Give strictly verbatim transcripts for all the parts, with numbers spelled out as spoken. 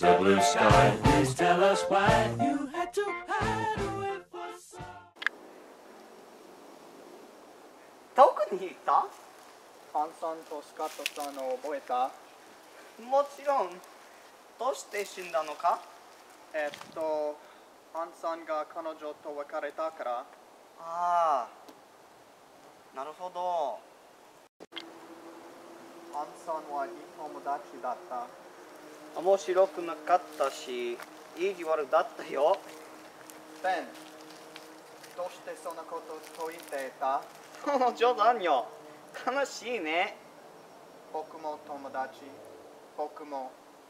Mister Blue Sky, please tell us why you had to hide away for so. どこに行った？ ハンさんとスカットさんを覚えた？ もちろん。どうして死んだのか？ えっと、ハンさんが彼女と別れたから。 ああ、なるほど。 ハンさんはいい友達だった。 面白くなかったし、意地悪だったよ。 ベン、どうしてそんなことと言っていた？ 冗談よ。悲しいね。 僕も友達。僕も。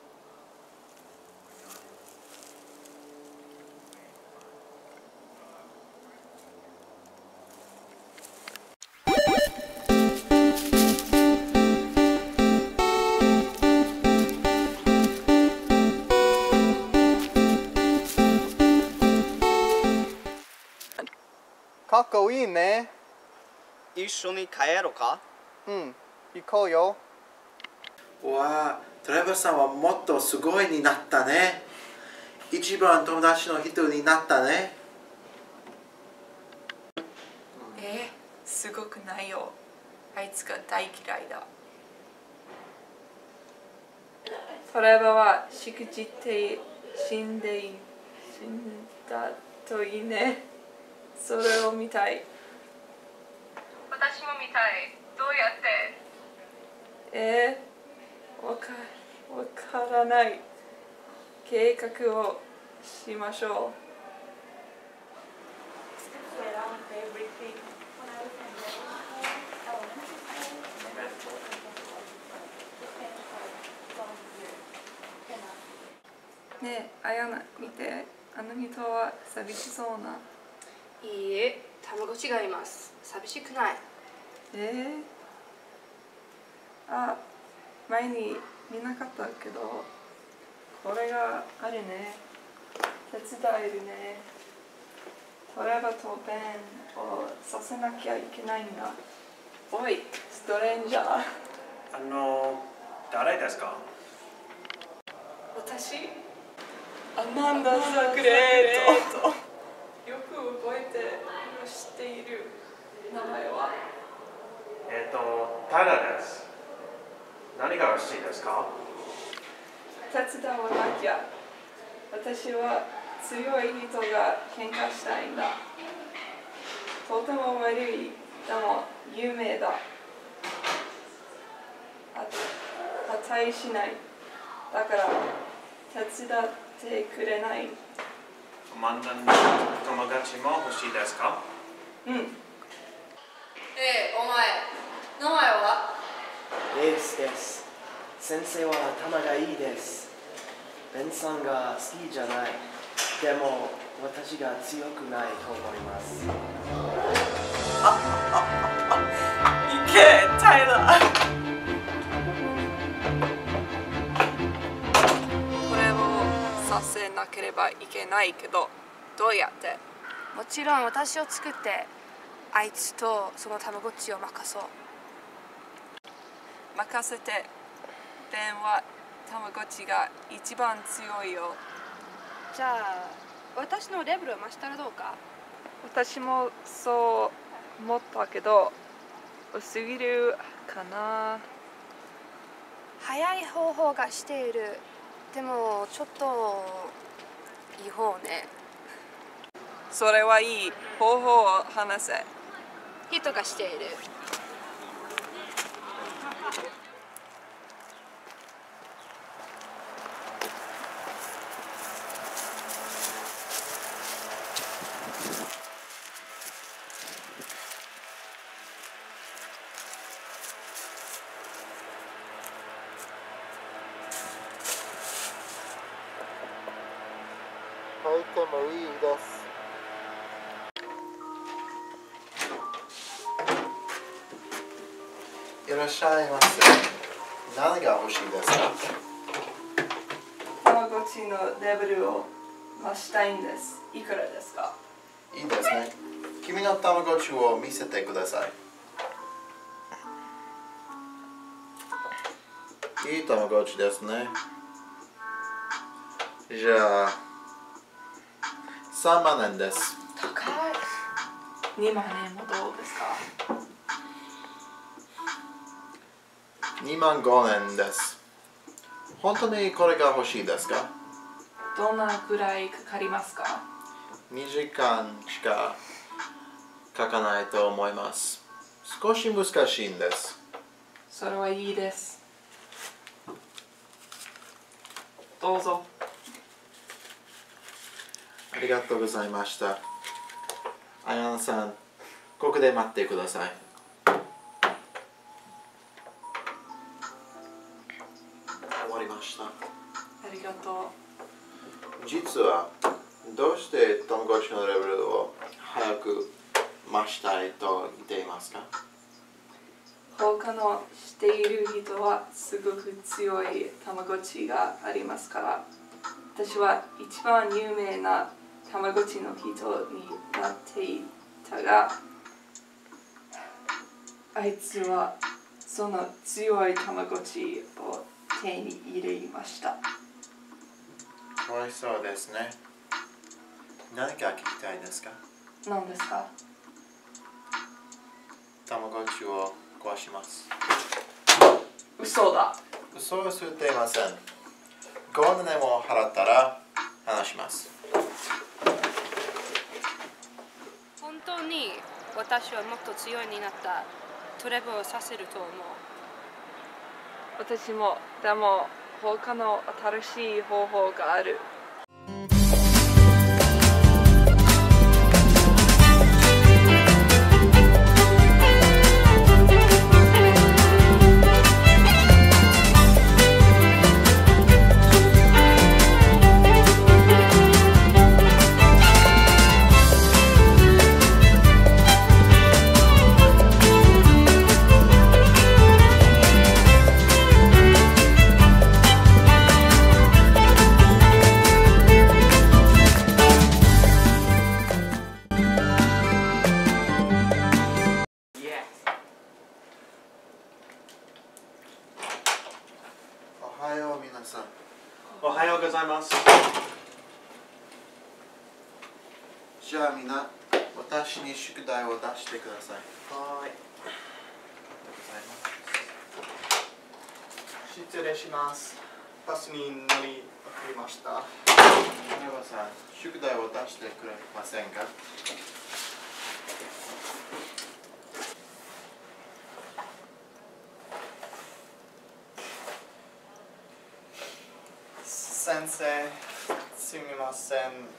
かっこいいね。 一緒に帰ろうか？ うん、行こうよ。 わあ、トレバーさんはもっとすごいになったね。一番友達の人になったね。 えー、すごくないよ。あいつが大嫌いだ。トレバーはしくじって死んで死んだといいね。それを見たい。 私も見たい。どうやって？ えー、わか、わからない。計画をしましょう。ねえ、あやな、見て。あの人は寂しそうな。 いいえ、たまごっちがいます。寂しくない。 えー、あ、前に見なかったけど、これがあるね。手伝えるね。トレバとベンをさせなきゃいけないんだ。おい、ストレンジャー。 あの、誰ですか？ 私、アマンダ・ザ・グレート。よく覚えて知っている名前は？ えっと、タイラーです。何が欲しいですか？ 手伝わなきゃ。私は強い人が喧嘩したいんだ。とても悪い、でも有名だ。あ値しない。だから手伝ってくれない？ アマンダの友達も欲しいですか？ うん。 ええ、お前、名前は？ レイスです。先生は頭がいいです。ベンさんが好きじゃない。でも私が強くないと思います。 いけ、タイラー。これをさせなければいけないけど、どうやって？ もちろん私を作って、あいつとそのたまごっちを任そう。 任せて。ベンはたまごっちが一番強いよ。 じゃあ、私のレベルを増したらどうか？ 私もそう思ったけど、薄すぎるかな。 早い方法がしている。でも、ちょっと、いい方ね。 それはいい。方法を話せ。 人がしている。 入ってもいいです。 いらっしゃいませ。何が欲しいですか？ たまごっちのレベルを増したいんです。いくらですか？ いいですね。君のたまごっちを見せてください。いいたまごっちですね。 じゃあさんまんえんです。 高い。にまんえんもどうですか？ にまんごえんです。本当にこれが欲しいですか？ どんなくらいかかりますか？ にじかんしかかかないと思います。少し難しいんです。 それはいいです。どうぞ。 ありがとうございました。あやなさん、ここで待ってください。終わりました。 ありがとう。 実は、どうしてたまごっちのレベルを早く増したいと言っていますか？ 他の知っている人はすごく強いたまごっちがありますから、私は一番有名なたまごっちの人になっていたが、あいつはその強いたまごっちを手に入れました。 かわいそうですね。何か聞きたいですか？ 何ですか？ たまごっちを壊します。 嘘だ。 嘘をついていません。ごまんえんも払ったら話します。 本当に私はもっと強いになったトレバーをさせると思う。 私も、でも他の新しい方法がある。 おはよう皆さん。 おはようございます。 じゃあみんな、私に宿題を出してください。 はい。 あ失礼します。バスに乗り遅れました。 りがとうございます。トレバーさん、宿題を出してくれませんか？ 先生、すみません。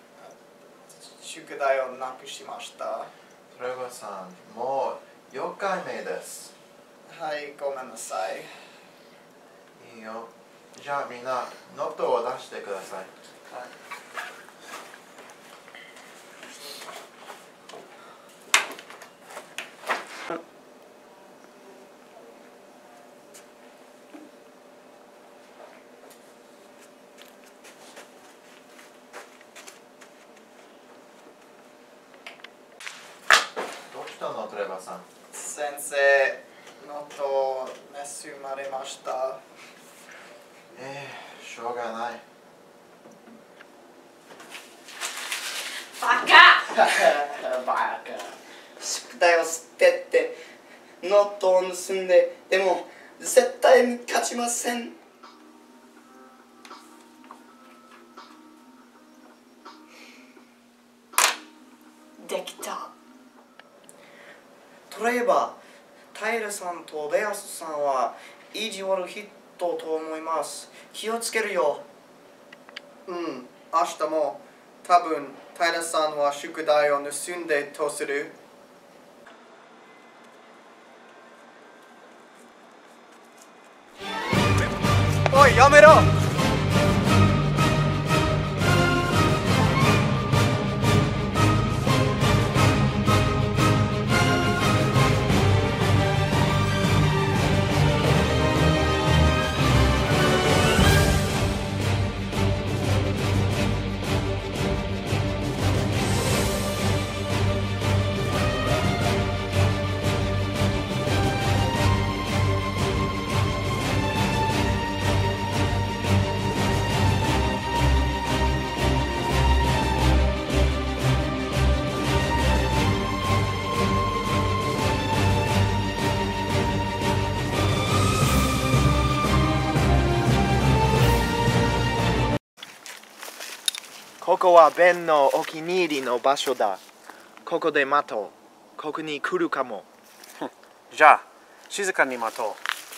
宿題をなくしました。 トレバーさん、もうよんかいめです。 はい、ごめんなさい。 いいよ。じゃあみんな、ノートを出してください。 はい。 どうしたの、トレバーさん？ 先生、ノートを盗まれました。 ええ、しょうがない。 バカバカ宿題を捨てってノートを盗んで、でも絶対に勝ちません。できた。トレーバー、タイルさんとベアスさんは意地悪人と思います。気をつけるよ。 うん、明日も多分平さんは宿題を盗んでとする。おい、やめろ。 ここはベンのお気に入りの場所だ。ここで待とう。ここに来るかも。 じゃあ、静かに待とう。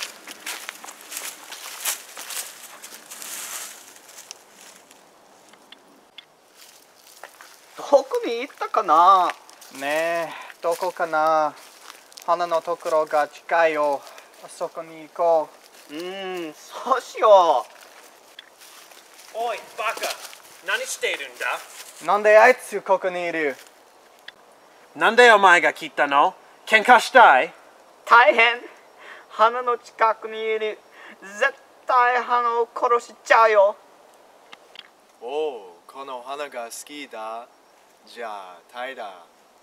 どこに行ったかな。 ねえ、どこかな。花のところが近いよ。あそこに行こうーん、そうしよおい、バカ。何しているんだ？ う。なんであいつここにいる？ なんでお前が来たの？喧嘩したい？ う。大変。花の近くにいる。絶対花を殺しちゃうよ。 おお、この花が好きだ。じゃあ、タイラ。 いや、や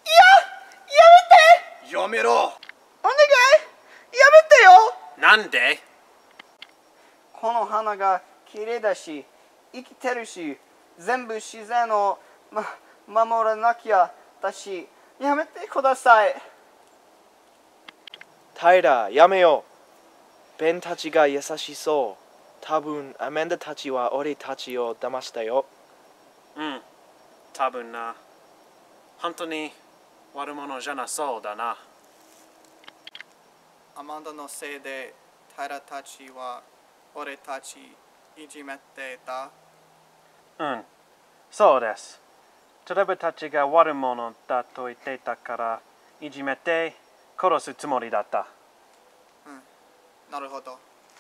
めて。 やめろ。 お願い。やめてよ。 なんで？ この花が綺麗だし、生きてるし、全部自然を、ま、守らなきゃだし、やめてください。 タイラ、やめよう。ベンたちが優しそう。多分アメンダたちは俺たちを騙したよ。 うん、多分な。本当に悪者じゃなそうだな。 アマンダのせいでタイラたちは俺たちいじめてた。 うん、そうです。トレバたちが悪者だと言っていたからいじめて殺すつもりだった。 うん、なるほど。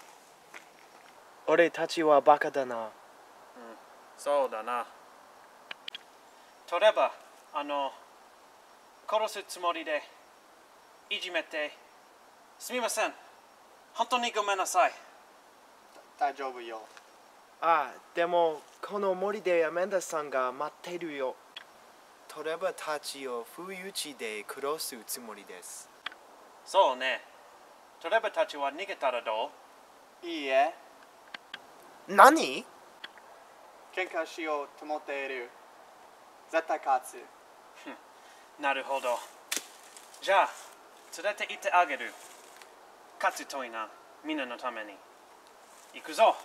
俺たちはバカだな。 うん、そうだな。トレバ、あの、殺すつもりでいじめてすみません。本当にごめんなさい。 大丈夫よ。 ああ、でもこの森でアメンダさんが待っているよ。トレバたちを不意打ちで殺すつもりです。 そうね。トレバたちは逃げたらどう？ いいえ。 何？ 喧嘩しようと思っている。絶対勝つ。 なるほど。じゃあ、連れて行ってあげる。勝つといいな、みんなのために。行くぞ。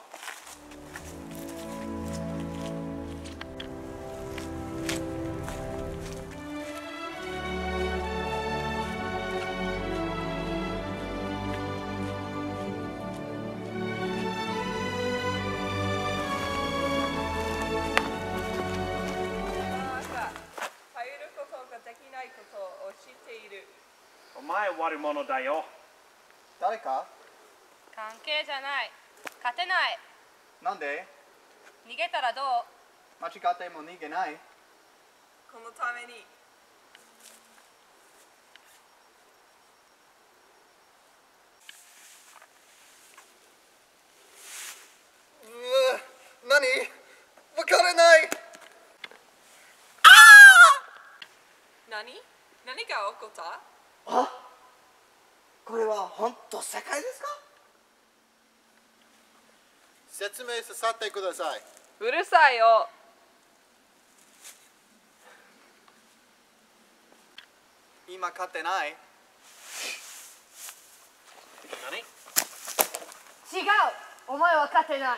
お前悪者だよ。 誰か？ 関係じゃない。勝てない。 なんで？ 逃げたらどう？ 間違っても逃げない。 このために。 うー、何？わからない。 何？何が起こった？ あ、これは本当世界ですか？ 説明させてください。 うるさいよ。 今勝ってない。 何？ 違う。お前は勝てない。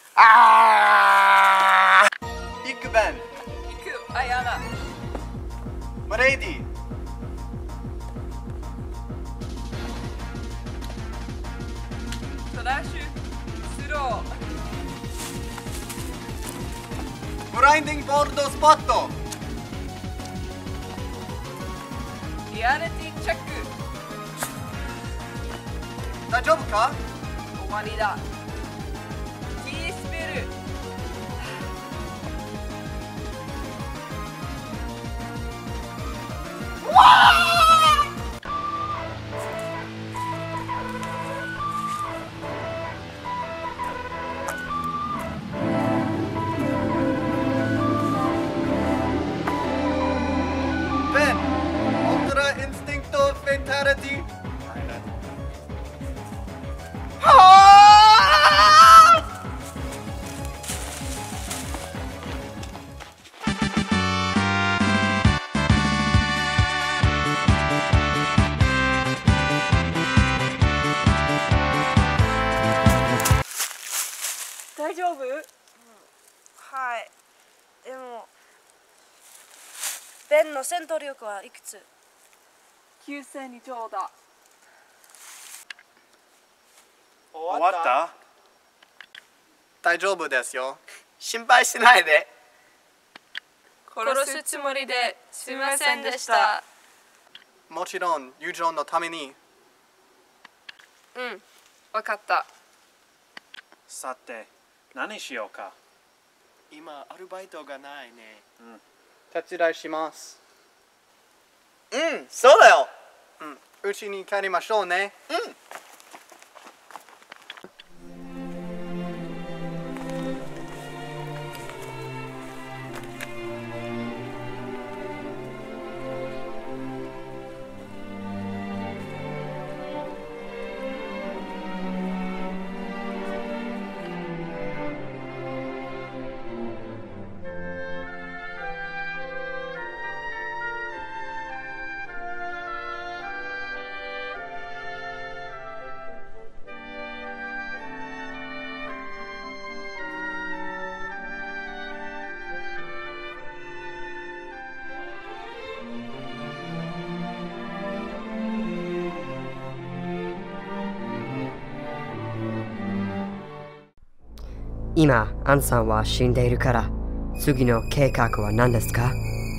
ああ。 ビッグベン。 行く、アヤナ。 マレイディ。 トラッシュ、スロー。 ブラインディングボールドスポット。 リアリティチェック。 大丈夫か？ 終わりだ。Tスペル。 ベン、オルトラインスティンクトフェイタリティ。 大丈夫？はい。でもベンの戦闘力はいくつ？ きゅうせんに乗だ。 終わった？ 大丈夫ですよ。 心配しないで。 殺すつもりですみませんでした。 もちろん友情のために。 うん、わかった。 さて、何しようか。 今アルバイトがないね。 手伝いします。 うん、そうだよ。 うん、うちに帰りましょうね。 うん。 今、アンさんは死んでいるから、次の計画は何ですか？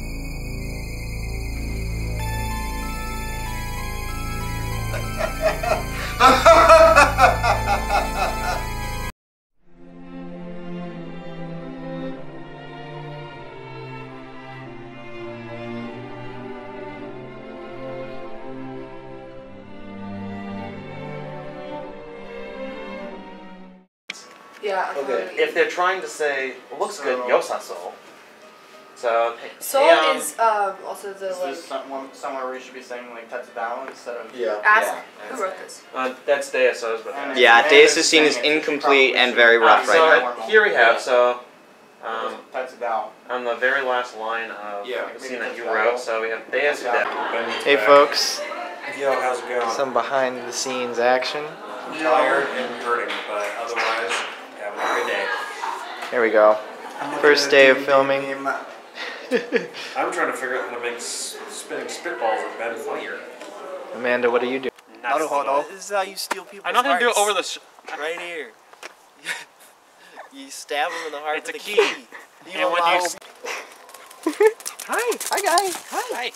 Yeah. Okay. If they're trying to say, well, looks good, yosaso. So, So Heian- is um also the Is like this someone, somewhere where you should be saying like Tetsudao instead of Yeah. ask yeah. who wrote this? Uh, that's Deaso's, but And Yeah, it's- Deus' and scene is it's saying it's incomplete probably and very should- rough Uh, right so now. here we have, so um, Tetsudao. on the very last line of Yeah, the maybe scene that you Tetsudao. wrote, so we have Deus death. Hey folks, Yo, how's it going? some behind the scenes action. I'm tired and hurting, but otherwise, having a good day. Here we go. First day of filming. I'm trying to figure out how to make s- spinning spitballs a bit funnier. Amanda, what are you doing? Naruhodo. This is how you steal people's I'm not gonna do it over the. Sh- right here. You stab them in the heart It's with a a key. key. You and when you. allow- s- Hi. Hi guys. Hi.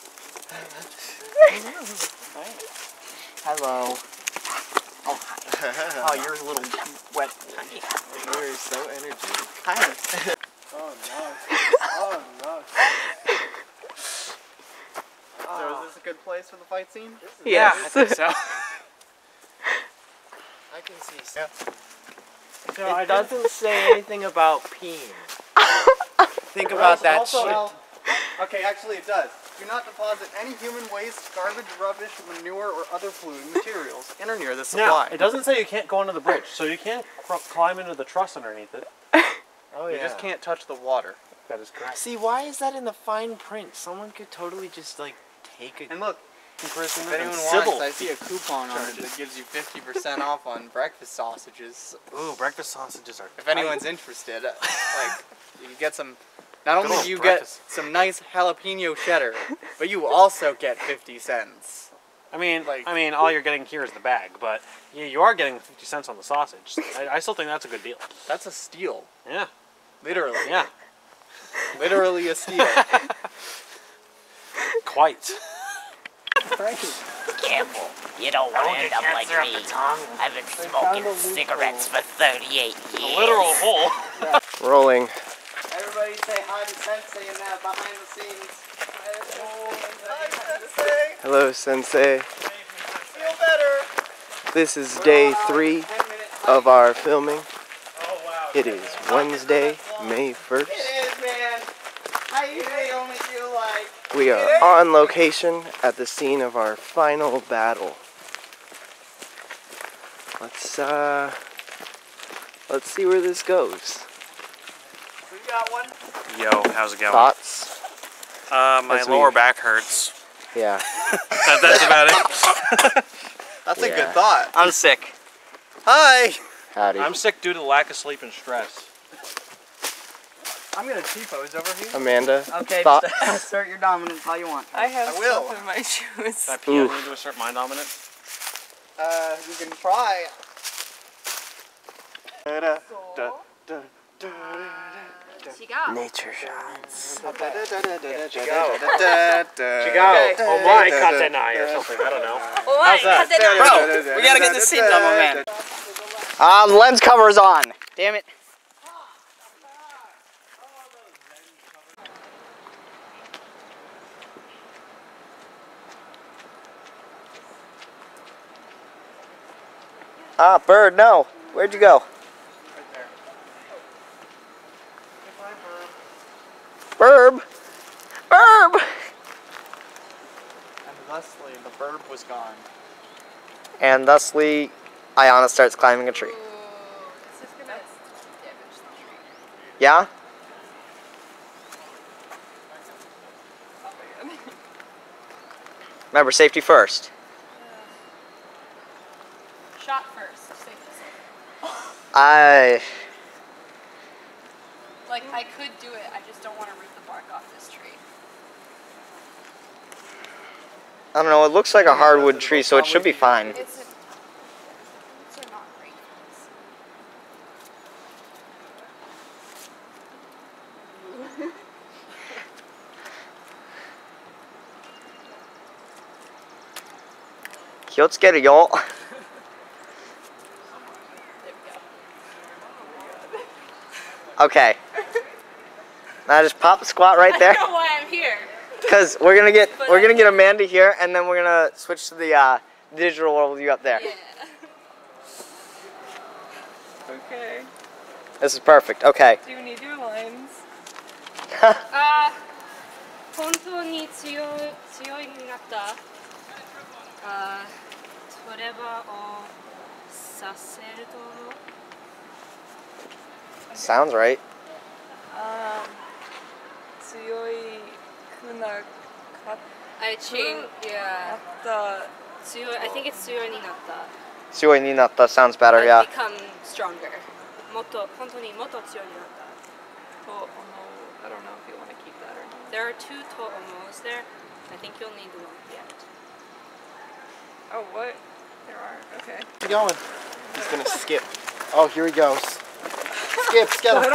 Hello. Oh, hi. Oh, you're a little wet. You're so energetic. Hi. Oh no. Oh no. So is this a good place for the fight scene? Yeah, I think so. I can see. So. So I It doesn't say anything about peeing. Think about that Also, shit. well, okay, actually it does. Do not deposit any human waste, garbage, rubbish, manure, or other polluting materials in or near the Now, supply. it doesn't say you can't go under the bridge, so you can't cr- climb into the truss underneath it. Oh You yeah. just can't touch the water. That is correct. See, why is that in the fine print? Someone could totally just like take a. And look, Imprisonment if anyone and wants, civil I see a coupon on it that gives you fifty percent off on breakfast sausages. Ooh, breakfast sausages are. If anyone's interested, like, you can get some. Not Good only old do you breakfast. get some nice jalapeno cheddar, but you also get fifty cents. I mean, Like- I mean, all you're getting here is the bag, but yeah, you are getting fifty cents on the sausage. I, I still think that's a good deal. That's a steal. Yeah, Literally. yeah, Literally a steal. quite. Careful, you don't want to end up like me. I've been smoking cigarettes for thirty-eight years. A literal hole. Rolling. Everybody say hi to Sensei in that behind the scenes. Hi, Sensei. Hello, Sensei. Feel better. This is day three of our filming. It is Wednesday, May first. It is, man. How you feel? Make you like. We are on location at the scene of our final battle. Let's uh, let's see where this goes. We got one. Yo, how's it going? Thoughts? Uh, my As lower we- back hurts. Yeah. That, that's about it. That's a Yeah. good thought. I'm sick. Hi. Howdy. I'm sick due to lack of sleep and stress. I'm gonna T-pose over here. Amanda, Okay, thought- just assert your dominance how you want. I have I will. stuff in my shoes. Should I pee? I need to assert my dominance. Uh, you can try. nature shots. Omai katenai or something. I don't know. How's that? Bro, we gotta get this scene done, my man. Ah, the lens cover is on. Damn it. Ah, bird, no. Where'd you go? Burb! Burb! And thusly, the burb was gone. And thusly, Ayana starts climbing a tree. Ooh, this is gonna damage the tree. Yeah? Remember, safety first. Shot first. Safety second. I... Like, I could do it, I just don't want to root the bark off this tree. I don't know, it looks like a hardwood tree, so it should be fine. It's a, it's a not great ones. Kiotsukeru yo. Okay. Now just pop the squat right there. I don't know why I'm here. Because we're gonna get we're gonna get Amanda here, and then we're gonna switch to the uh, digital world with you up there. Yeah. Okay. This is perfect. Okay. Do you need your lines? あー、本当に強い強いになったあー、トレバをさせると思う Sounds right. Um, 強いくなか I change, yeah. った。 強い I think it's 強いになった Suoi ni natta sounds better, I've yeah. become stronger もっと本当にもっと強いになった To omo. I don't know if you want to keep that or not. There are two to omos there. I think you'll need one yet. Oh, what? There are. Okay. Keep going. He's gonna skip. Oh, here he goes. Skip, skip. I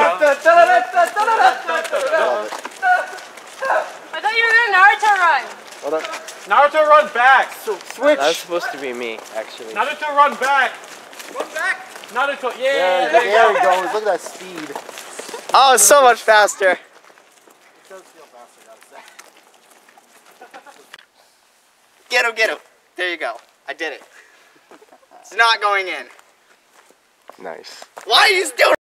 thought you were gonna Naruto run. Hold on. Naruto, run back! Switch. That was supposed to be me, actually. Naruto, run back! Run back! Naruto, yeah! There, There you there go! he goes. Look at that speed. Oh, it's so much faster. It does feel faster, I gotta say. Get him, get him. There you go. I did it. It's not going in. Nice. Why are you still